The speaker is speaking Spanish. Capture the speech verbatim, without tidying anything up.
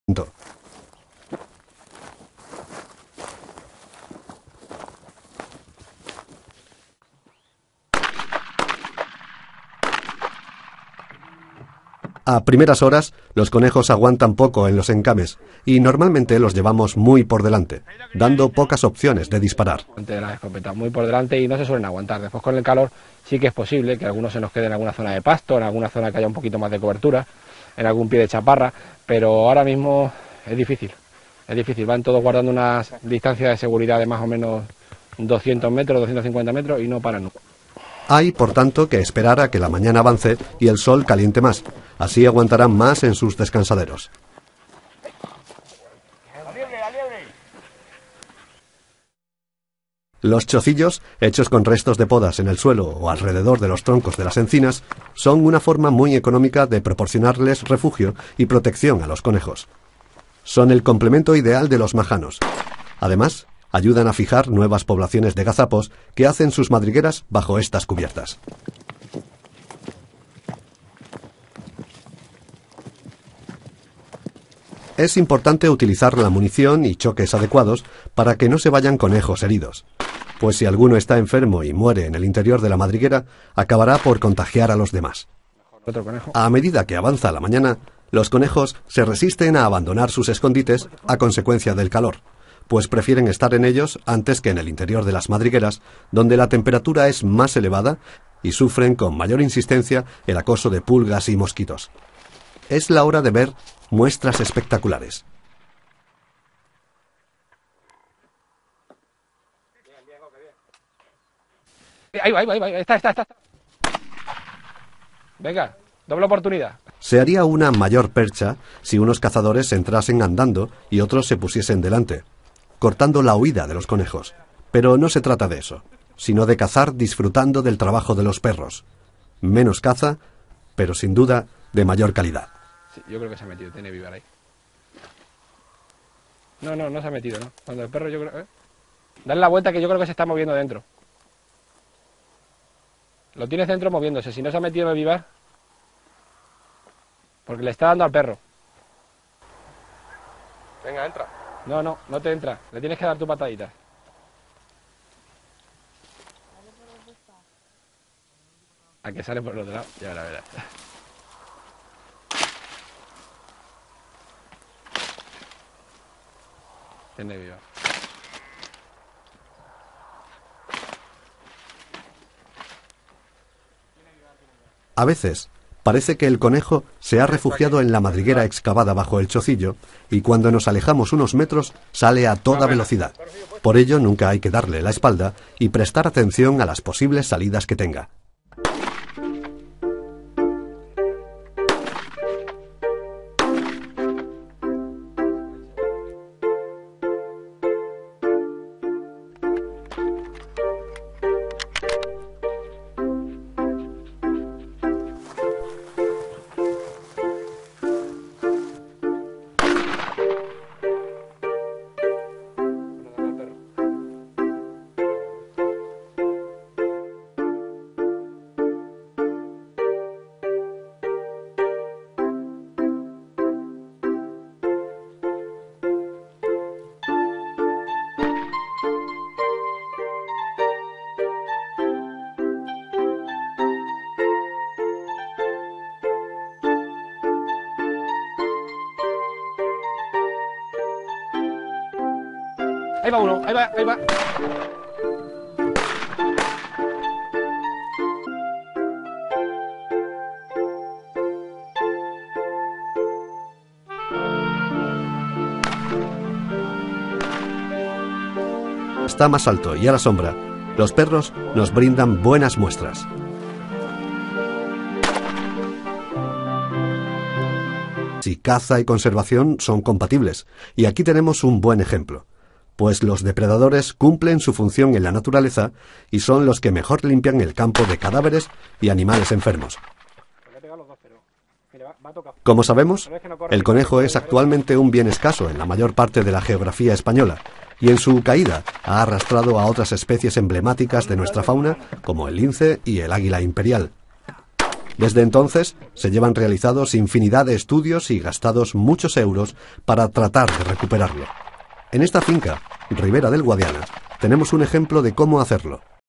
A primeras horas, los conejos aguantan poco en los encames y normalmente los llevamos muy por delante, dando pocas opciones de disparar. De las escopetas muy por delante y no se suelen aguantar. Después con el calor sí que es posible que algunos se nos quede en alguna zona de pasto, en alguna zona que haya un poquito más de cobertura, en algún pie de chaparra, pero ahora mismo es difícil. Es difícil, van todos guardando unas distancias de seguridad de más o menos doscientos metros, doscientos cincuenta metros y no paran nunca. Hay, por tanto, que esperar a que la mañana avance y el sol caliente más. Así aguantarán más en sus descansaderos. Los chocillos, hechos con restos de podas en el suelo o alrededor de los troncos de las encinas, son una forma muy económica de proporcionarles refugio y protección a los conejos. Son el complemento ideal de los majanos. Además, ayudan a fijar nuevas poblaciones de gazapos que hacen sus madrigueras bajo estas cubiertas. Es importante utilizar la munición y choques adecuados para que no se vayan conejos heridos, pues si alguno está enfermo y muere en el interior de la madriguera, acabará por contagiar a los demás. A medida que avanza la mañana, los conejos se resisten a abandonar sus escondites a consecuencia del calor, pues prefieren estar en ellos antes que en el interior de las madrigueras, donde la temperatura es más elevada y sufren con mayor insistencia el acoso de pulgas y mosquitos. Es la hora de ver muestras espectaculares. Ahí va, ahí va, ahí va, está, está, está. Venga, doble oportunidad. Se haría una mayor percha si unos cazadores entrasen andando y otros se pusiesen delante, cortando la huida de los conejos. Pero no se trata de eso, sino de cazar disfrutando del trabajo de los perros. Menos caza, pero sin duda de mayor calidad. Sí, yo creo que se ha metido, tiene vivar ahí. No, no, no se ha metido, ¿no? Cuando el perro yo creo... ¿eh? Dale la vuelta que yo creo que se está moviendo dentro. Lo tienes dentro moviéndose, si no se ha metido en el vivar... Porque le está dando al perro. Venga, entra. No, no, no te entra. Le tienes que dar tu patadita. A que sale por el otro lado. Ya verás, verás. Tiene viva. A veces, parece que el conejo se ha refugiado en la madriguera excavada bajo el chocillo y cuando nos alejamos unos metros sale a toda velocidad. Por ello nunca hay que darle la espalda y prestar atención a las posibles salidas que tenga. Ahí va uno, ahí va, ahí va. Está más alto y a la sombra, los perros nos brindan buenas muestras. Si caza y conservación son compatibles, y aquí tenemos un buen ejemplo, pues los depredadores cumplen su función en la naturaleza y son los que mejor limpian el campo de cadáveres y animales enfermos. Como sabemos, el conejo es actualmente un bien escaso en la mayor parte de la geografía española, y en su caída ha arrastrado a otras especies emblemáticas de nuestra fauna, como el lince y el águila imperial. Desde entonces se llevan realizados infinidad de estudios y gastados muchos euros para tratar de recuperarlo. En esta finca, Ribera del Guadiana, tenemos un ejemplo de cómo hacerlo.